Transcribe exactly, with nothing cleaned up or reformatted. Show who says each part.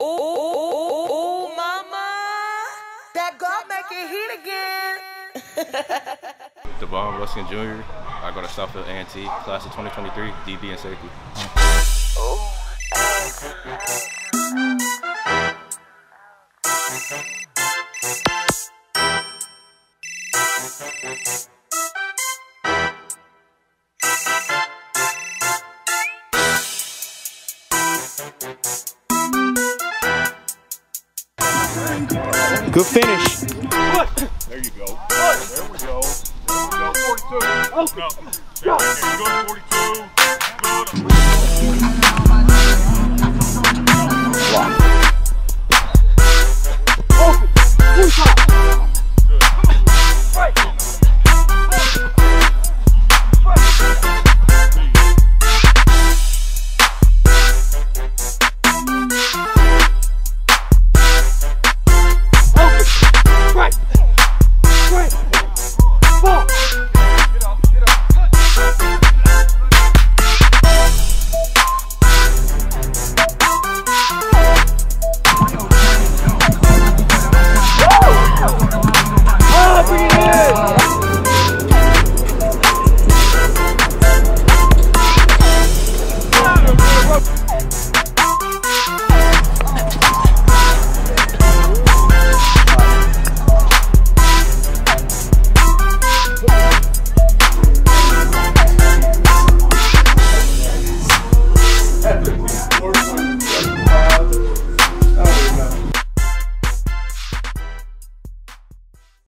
Speaker 1: Ooh, mama, that God make it heat again.
Speaker 2: Devon Ruskin Junior I go to Southfield A and T, class of twenty twenty-three, D B and safety.
Speaker 3: Good finish.
Speaker 4: There you go. There we go. There we go. forty-two. Oh, no. There we go. forty-two. Good.